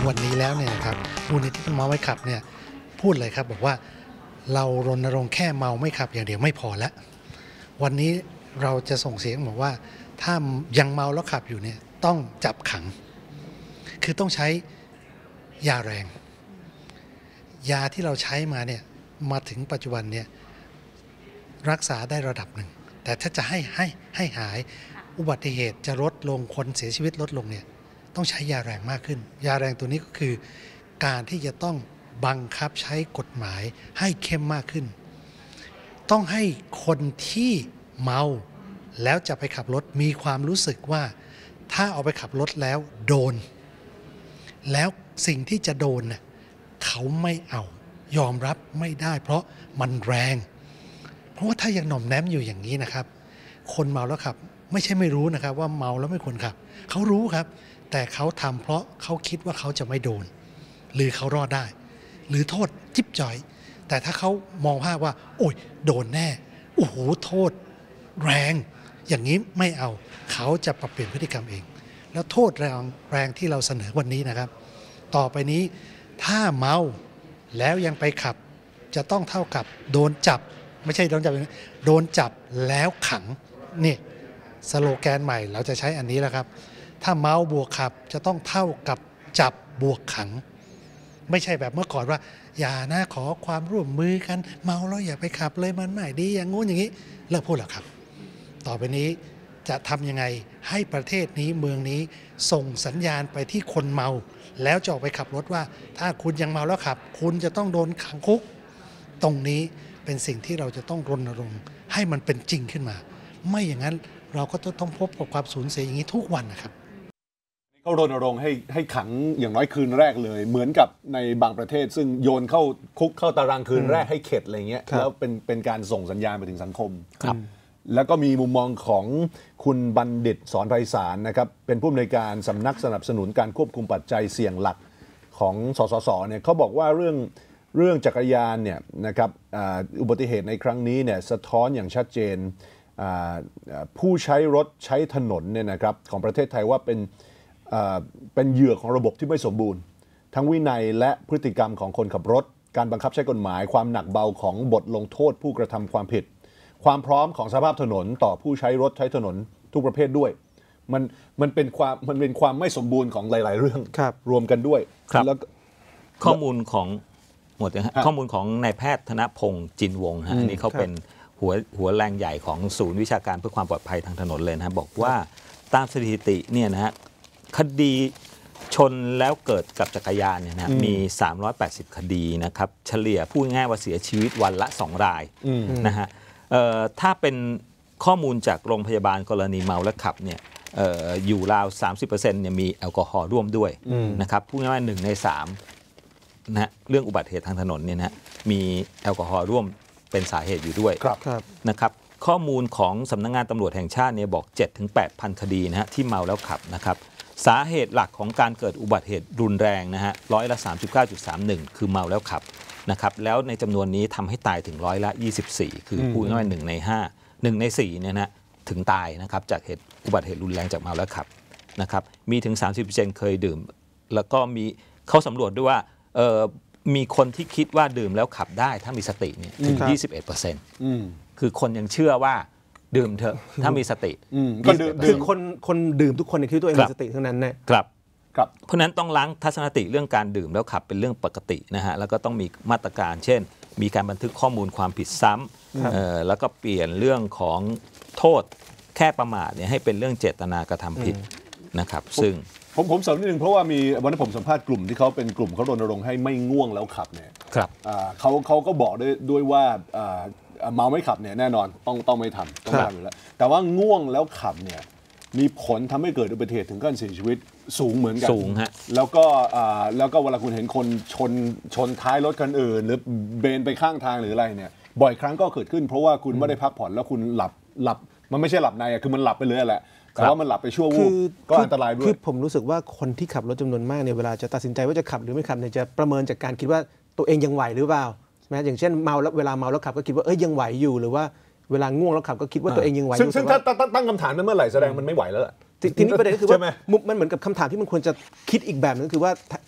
วันนี้แล้วเนี่ยครับมูลนิธิเมาไม่ขับเนี่ยพูดเลยครับบอกว่าเรารณรงค์แค่เมาไม่ขับอย่างเดียวไม่พอแล้ววันนี้เราจะส่งเสียงบอกว่าถ้ายังเมาแล้วขับอยู่เนี่ยต้องจับขังคือต้องใช้ยาแรงยาที่เราใช้มาเนี่ยมาถึงปัจจุบันเนี่ยรักษาได้ระดับหนึ่งแต่ถ้าจะให้หายอุบัติเหตุจะลดลงคนเสียชีวิตลดลงเนี่ยต้องใช้ยาแรงมากขึ้นยาแรงตัวนี้ก็คือการที่จะต้องบังคับใช้กฎหมายให้เข้มมากขึ้นต้องให้คนที่เมาแล้วจะไปขับรถมีความรู้สึกว่าถ้าเอาไปขับรถแล้วโดนแล้วสิ่งที่จะโดนเนี่ยเขาไม่เอายอมรับไม่ได้เพราะมันแรงเพราะว่าถ้ายังหน่อมแนมอยู่อย่างนี้นะครับคนเมาแล้วขับไม่ใช่ไม่รู้นะครับว่าเมาแล้วไม่ควรขับเขารู้ครับแต่เขาทำเพราะเขาคิดว่าเขาจะไม่โดนหรือเขารอดได้หรือโทษจิ๊บจ่อยแต่ถ้าเขามองภาพว่าโอ้ยโดนแน่โอ้โหโทษแรงอย่างนี้ไม่เอาเขาจะปรับเปลี่ยนพฤติกรรมเองแล้วโทษแรงที่เราเสนอวันนี้นะครับต่อไปนี้ถ้าเมาแล้วยังไปขับจะต้องเท่ากับโดนจับไม่ใช่โดนจับโดนจับแล้วขังนี่สโลแกนใหม่เราจะใช้อันนี้แล้วครับถ้าเมาบวกขับจะต้องเท่ากับจับบวกขังไม่ใช่แบบเมื่อก่อนว่าอย่านะขอความร่วมมือกันเมาแล้วอย่าไปขับเลยมันไม่ดีอย่างงู้นอย่างนี้เลิกพูดแล้วครับต่อไปนี้จะทำยังไงให้ประเทศนี้เมืองนี้ส่งสัญญาณไปที่คนเมาแล้วจะออกไปขับรถว่าถ้าคุณยังเมาแล้วขับคุณจะต้องโดนขังคุกตรงนี้เป็นสิ่งที่เราจะต้องรณรงค์ให้มันเป็นจริงขึ้นมาไม่อย่างนั้นเราก็ต้องพบกับความสูญเสียอย่างนี้ทุกวันนะครับเขารณรงค์ให้ขังอย่างน้อยคืนแรกเลยเหมือนกับในบางประเทศซึ่งโยนเข้าคุกเข้าตารางคืนแรกให้เข็ดอะไรเงี้ยแล้วเป็นการส่งสัญญาณไปถึงสังคมครับแล้วก็มีมุมมองของคุณบัณฑิตสอนไพศาลนะครับเป็นผู้อำนวยการสำนักสนับสนุนการควบคุมปัจจัยเสี่ยงหลักของสสสเนี่ยเขาบอกว่าเรื่องจักรยานเนี่ยนะครับอุบัติเหตุในครั้งนี้เนี่ยสะท้อนอย่างชัดเจนผู้ใช้รถใช้ถนนเนี่ยนะครับของประเทศไทยว่าเป็นเหยื่อของระบบที่ไม่สมบูรณ์ทั้งวินัยและพฤติกรรมของคนขับรถการบังคับใช้กฎหมายความหนักเบาของบทลงโทษผู้กระทำความผิดความพร้อมของสภาพถนนต่อผู้ใช้รถใช้ถนนทุกประเภทด้วยมันเป็นความไม่สมบูรณ์ของหลายๆเรื่องรวมกันด้วยแล้วข้อมูลของหมดนะฮะข้อมูลของนายแพทย์ธนพงษ์จินวงศ์ฮะอันนี้เขาเป็นหัวแรงใหญ่ของศูนย์วิชาการเพื่อความปลอดภัยทางถนนเลยนะบอกว่าตามสถิติเนี่ยนะฮะคดีชนแล้วเกิดกับจักรยานเนี่ยนะมี380คดีนะครับเฉลี่ยพูดง่ายว่าเสียชีวิตวันละ2รายนะฮะถ้าเป็นข้อมูลจากโรงพยาบาลกรณีเมาและขับเนี่ยอยู่ราว 30% เนี่ยมีแอลกอฮอล์ร่วมด้วยนะครับพูดง่ายๆ1 ใน 3นะเรื่องอุบัติเหตุทางถนนเนี่ยนะมีแอลกอฮอล์ร่วมเป็นสาเหตุอยู่ด้วยนะครับข้อมูลของสำนักงานตำรวจแห่งชาติเนี่ยบอก 7-8,000 คดีนะฮะที่เมาแล้วขับนะครับสาเหตุหลักของการเกิดอุบัติเหตุรุนแรงนะฮะ39.31%คือเมาแล้วขับนะครับแล้วในจำนวนนี้ทำให้ตายถึง24%คือพูดง่ายๆ1 ใน 5 1 ใน 4เนี่ยนะถึงตายนะครับจากเหตุอุบัติเหตุรุนแรงจากเมาแล้วขับนะครับมีถึง 30% เคยดื่มแล้วก็มีเขาสำรวจด้วยว่ามีคนที่คิดว่าดื่มแล้วขับได้ถ้ามีสติเนี่ยถึง 21%คือคนยังเชื่อว่าดื่มเถอะถ้ามีสติคือคนดื่มทุกคนคิดตัวเองมีสติทั้งนั้นนะครับเพราะนั้นต้องล้างทัศนคติเรื่องการดื่มแล้วขับเป็นเรื่องปกตินะฮะแล้วก็ต้องมีมาตรการเช่นมีการบันทึกข้อมูลความผิดซ้ำแล้วก็เปลี่ยนเรื่องของโทษแค่ประมาทเนี่ยให้เป็นเรื่องเจตนากระทำผิดนะครับซึ่งผมเสริมนิดนึงเพราะว่ามีวันนั้นผมสัมภาษณ์กลุ่มที่เขาเป็นกลุ่มเขารณรงค์ให้ไม่ง่วงแล้วขับเนี่ยเขาก็บอกด้วยว่าเมาไม่ขับเนี่ยแน่นอนต้องไม่ทำต้องทำอยู่แล้วแต่ว่าง่วงแล้วขับเนี่ยมีผลทำให้เกิดอุบัติเหตุถึงการเสียชีวิตสูงเหมือนกันสูงฮะแล้วก็เวลาคุณเห็นคนชนท้ายรถคันอื่นหรือเบนไปข้างทางหรืออะไรเนี่ยบ่อยครั้งก็เกิดขึ้นเพราะว่าคุณไม่ได้พักผ่อนแล้วคุณหลับมันไม่ใช่หลับในคือมันหลับไปเลยแหละแต่ว่ามันหลับไปชั่ววูบก็อันตรายด้วยคือผมรู้สึกว่าคนที่ขับรถจำนวนมากเนี่ยเวลาจะตัดสินใจว่าจะขับหรือไม่ขับเนี่ยจะประเมินจากการคิดว่าตัวเองยังไหวหรือเปล่าใช่ไหมอย่างเช่นเมาแล้วเวลาเมาแล้วขับก็คิดว่ายังไหวอยู่หรือว่าเวลาง่วงแล้วขับก็คิดว่าตัวเองยังไหวอยู่ซึ่งถ้าตั้งคำถามนั้นเมื่อไหร่แสดงมันไม่ไหวแล้วทีนี้ประเด็นก็คือว่ามันเหมือนกับคำถามที่มันควรจะคิดอีกแบบนึงคือว่า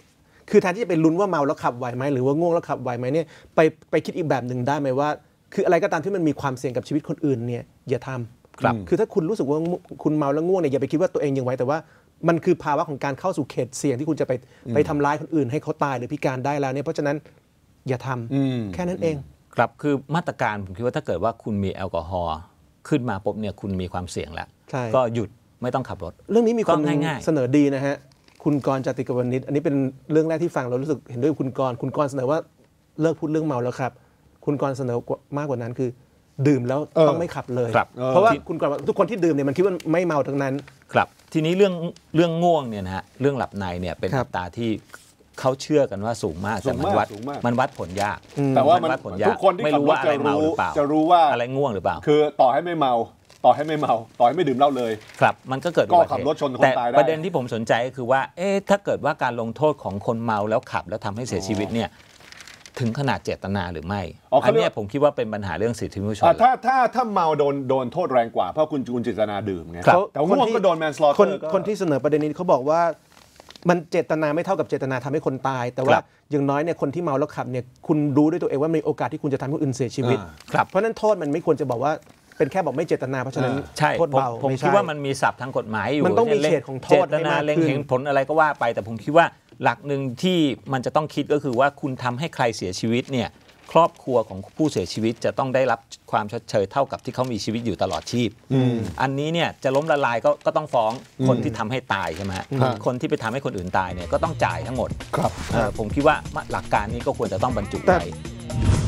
คือแทนที่จะไปลุ้นว่าเมาแล้วขับไหวไหมหรือว่าง่วงแล้วขับไหวไหมเนี่ยไปคิดอีกแบบหนึ่งได้ไหมว่าคืออะไรก็ตามที่มันมีความเสี่ยงกับชีวิตคนอื่นเนี่ยอย่าทำครับคือถ้าคุณรู้สึกว่าคุณเมาแล้วง่วงเนี่ยอย่าไปคิดว่าตัวเองยังไหวแต่ว่ามันคือภาวะของการเข้าสู่เขตเสี่ยงที่คุณจะไปทำร้ายคนอื่นให้เขาตายหรือพิการได้แล้วเนี่ยเพราะฉะนั้นอย่าทำแค่นั้นเองครับคือมาตรการผมคิดว่าถ้าเกิดว่าคุณมีแอลกอฮอล์ขึ้นมาปุ๊บเนี่ยคุณมีความเสี่ยงแล้วใช่ก็หยุดไม่ต้องขับรถเรื่องนี้มีคนก็ง่ายๆเสนอดีนะฮะคุณกรณ์ จติกวณิชอันนี้เป็นเรื่องแรกที่ฟังเรารู้สึกเห็นด้วยกับคุณกรณ์เสนอว่าเลิกพูดเรื่องเมาแล้วครับคุณกรณ์เสนอมากกว่านั้นคือดื่มแล้วต้องไม่ขับเลยครับเพราะว่าคุณกรณ์บอกทุกคนที่ดื่มเนี่ยมันคิดว่าไม่เมาทั้งนั้นครับทีนี้เรื่องง่วงเนี่ยนะฮะเรื่องหลับในเนี่ยเป็นครัอับตราที่เขาเชื่อกันว่าสูงมากแต่มันวัดสูงมากมันวัดผลยากแต่ว่ามันวัดผลยากทุกคนที่ไม่ขับรู้รถว่าอะไรเมาหรือเปล่าจะรู้ว่าอะไรง่วงหรือเปล่าคือต่อให้ไม่เมาต่อให้ไม่ดื่มเหล้าเลยครับมันก็เกิดก็อุบัติขับเหรตุถชนคนแต่ตายได้ประเด็นที่ผมสนใจก็คือว่าถ้าเกิดว่าการลงโทษของคนเมาแล้วขับแล้วทำให้เสียชีวิตเนี่ยถึงขนาดเจตนาหรือไม่ อันเนี้ยผมคิดว่าเป็นปัญหาเรื่องสิทธิมนุษยชนถ้าเมาโดนโทษแรงกว่าเพราะคุณเจตนาดื่มไงครับแต่ง่วงก็โดนแมนสลอเตอร์คนที่เสนอประเด็นนี้เขาบอกว่ามันเจตนาไม่เท่ากับเจตนาทำให้คนตาย แต่ว่าอย่างน้อยเนี่ยคนที่เมาแล้วขับเนี่ยคุณรู้ด้วยตัวเองว่ามีโอกาสที่คุณจะทำให้คนอื่นเสียชีวิตครับเพราะฉะนั้นโทษมันไม่ควรจะบอกว่าเป็นแค่บอกไม่เจตนาเพราะฉะนั้นใช่โทษเบาผมไใช่คิดว่ามันมีศัพท์ทางกฎหมายอยู่มันต้องมีช่เฉดของโทษเจตนาให้มากเล็งขึ้นเห็นผลอะไรก็ว่าไป แต่ผมคิดว่าหลักหนึ่งที่มันจะต้องคิดก็คือว่าคุณทำให้ใครเสียชีวิตเนี่ยครอบครัวของผู้เสียชีวิตจะต้องได้รับความชดเชยเท่ากับที่เขามีชีวิตอยู่ตลอดชีพอันนี้เนี่ยจะล้มละลายก็ต้องฟ้องคนที่ทำให้ตายใช่ไหมฮะคนที่ไปทำให้คนอื่นตายเนี่ยก็ต้องจ่ายทั้งหมดครับผมคิดว่าหลักการนี้ก็ควรจะต้องบรรจุแต่ไว้